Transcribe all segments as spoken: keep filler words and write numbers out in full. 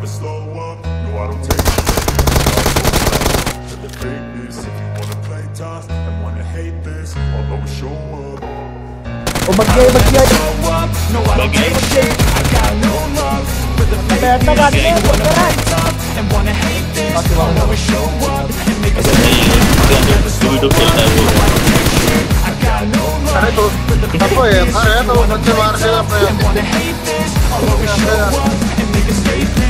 never slow up. No, I don't take it. To the fakeness. If you wanna play tough and wanna hate this, I'll always show up. Oh, bagiay, bagiay. No, I don't take shit. I got no love for the fakeness. If you wanna play tough and wanna hate this, I'll always show up and make a statement. I never slow up. No, I don't take shit. I got no love for the fakeness. If you wanna play tough and wanna hate this, I'll always show up and make a statement.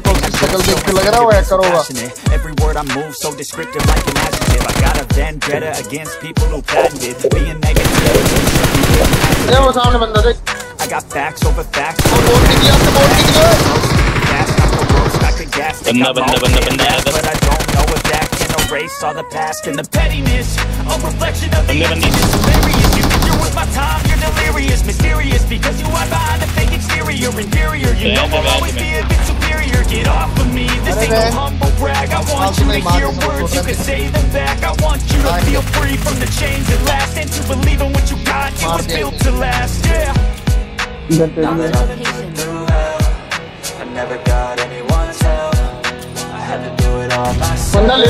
Every word I move so descriptive like an adjective. I got a vendetta against people who patented being negative. I got facts over facts. Banda, banda, banda, banda. But I don't know if that can erase all the past and the pettiness. A reflection of the emptiness. Hilarious. You think you're worth my time, you're delirious. Mysterious because you are behind a fake exterior. Inferior, you know I'll always be a bit superior. Get off of me, this ain't no humble brag. I want you to hear words, you can say them back. I want you to feel free from the chains that last, and to believe in what you got, it was built to last. Yeah. Now that I've been through hell, I never got anyone's help. I had to do it all myself. I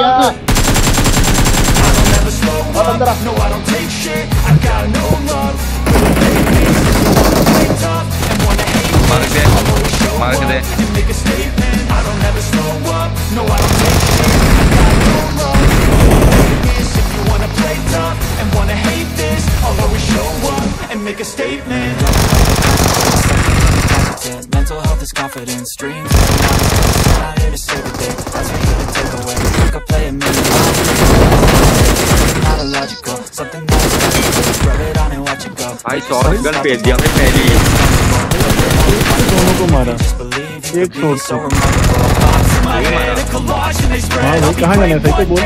don't ever slow up, no I don't take shit. I got no love for the fakeness. If you wanna play tough and wanna hate this, I'll always show up and make a statement. I don't ever slow up, no I don't take shit. I got no love for the fakeness. If you wanna play tough and wanna hate this, I'll always show up and make a statement. Mental health is confidence, dreams. I'm not here to save the day, that's for you to take away. You could play a million times. Not illogical, something that's magical. Rub it on and watch it go. I saw his gun page दिया मैं पहले ही. दोनों को मारा. एक shot से. हाँ वो कहाँ जाना है सही तो बोल.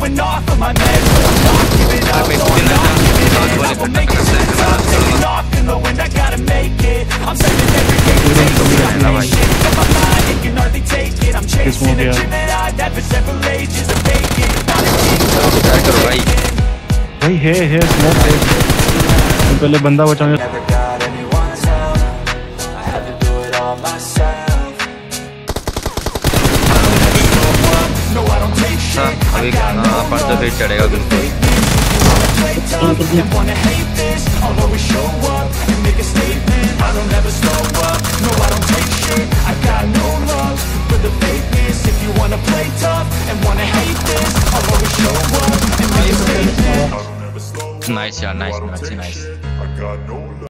I'm saving every day to take some shit from my mind. It can hardly take it. I'm chasing a dream that I've had for several ages of vacant. Not a king, भाई है है smoke है. पहले बंदा बचाने. Never got anyone's help. I had to do it all myself. I don't ever slow up. No, I don't take shit. I got no love for the fakeness. If you wanna play tough and wanna hate this, I'll always show up and make a statement. I don't ever slow up. No, I don't take shit. I got no love for the fakeness. If you wanna play tough and wanna hate this, I'll always show up and make a statement. Nice, yeah, nice, nice, nice. I got no love.